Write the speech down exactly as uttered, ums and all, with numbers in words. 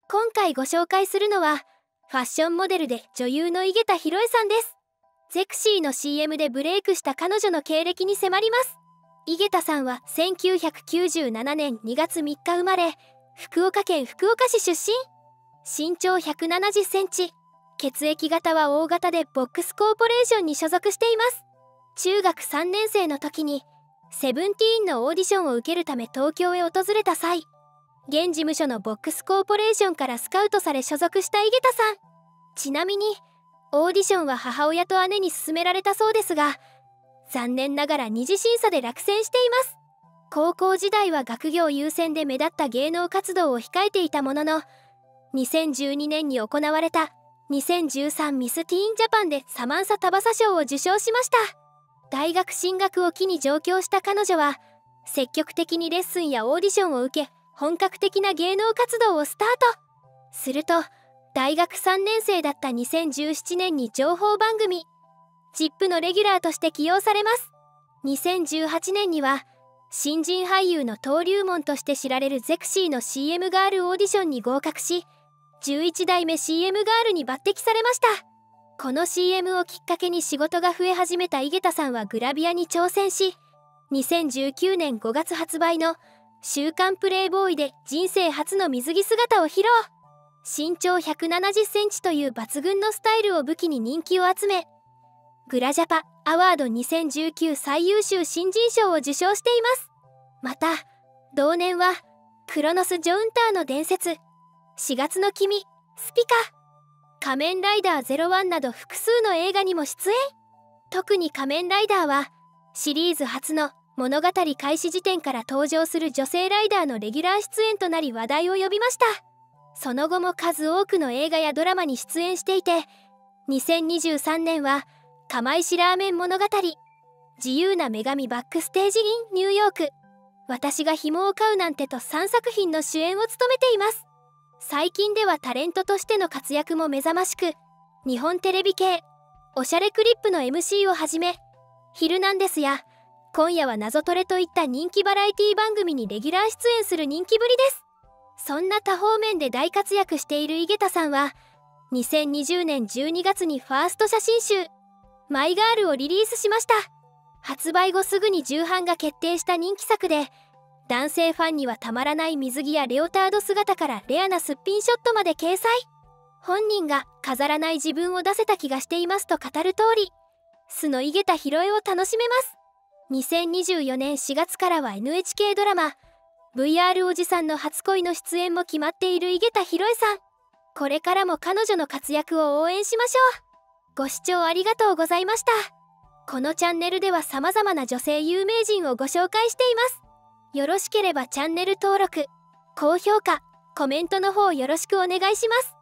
今回ご紹介するのはファッションモデルで女優の井桁弘恵さんです。ゼクシーの シーエム でブレイクした彼女の経歴に迫ります。井桁さんはせんきゅうひゃくきゅうじゅうななねんにがつみっか生まれ、福岡県福岡市出身。身長ひゃくななじゅっセンチ、血液型は オー 型でボックスコーポレーションに所属しています。中学さんねん生の時にセブンティーンのオーディションを受けるため東京へ訪れた際、現事務所のボックスコーポレーションからスカウトされ所属した井桁さん。ちなみにオーディションは母親と姉に勧められたそうですが、残念ながら二次審査で落選しています。高校時代は学業優先で目立った芸能活動を控えていたものの、にせんじゅうにねんに行われたにせんじゅうさんミスティーンジャパンでサマンサ・タバサ賞を受賞しました。大学進学を機に上京した彼女は積極的にレッスンやオーディションを受け、本格的な芸能活動をスタート。すると大学さんねん生だったにせんじゅうななねんに情報番組ジップのレギュラーとして起用されます。にせんじゅうはちねんには新人俳優の登竜門として知られるゼクシーの シーエム ガールオーディションに合格し、じゅういちだいめ シーエム ガールに抜擢されました。この シーエム をきっかけに仕事が増え始めた井桁さんはグラビアに挑戦し、にせんじゅうきゅうねんごがつ発売の週刊プレイボーイで人生初の水着姿を披露。身長ひゃくななじゅっセンチという抜群のスタイルを武器に人気を集め、グラジャパアワードにせんじゅうきゅう最優秀新人賞を受賞しています。また同年はクロノス・ジョウンターの伝説、しがつの君、スピカ、仮面ライダーゼロワンなど複数の映画にも出演。特に仮面ライダーはシリーズ初の物語開始時点から登場する女性ライダーのレギュラー出演となり話題を呼びました。その後も数多くの映画やドラマに出演していて、にせんにじゅうさんねんは釜石ラーメン物語、自由な女神バックステージインニューヨーク、私が紐を飼うなんてとさんさく品の主演を務めています。最近ではタレントとしての活躍も目覚ましく、日本テレビ系おしゃれクリップの エムシー をはじめ、ヒルナンデスや今夜は謎トレといった人気バラエティ番組にレギュラー出演する人気ぶりです。そんな多方面で大活躍している井桁さんはにせんにじゅうねんじゅうにがつにファースト写真集マイガールをリリースしました。発売後すぐに重版が決定した人気作で、男性ファンにはたまらない水着やレオタード姿からレアなすっぴんショットまで掲載。本人が飾らない自分を出せた気がしていますと語る通り、素の井桁弘恵を楽しめます。にせんにじゅうよねんしがつからは エヌエイチケー ドラマ ブイアール おじさんの初恋の出演も決まっている井桁弘恵さん。これからも彼女の活躍を応援しましょう。ご視聴ありがとうございました。このチャンネルでは様々な女性有名人をご紹介しています。よろしければチャンネル登録、高評価、コメントの方よろしくお願いします。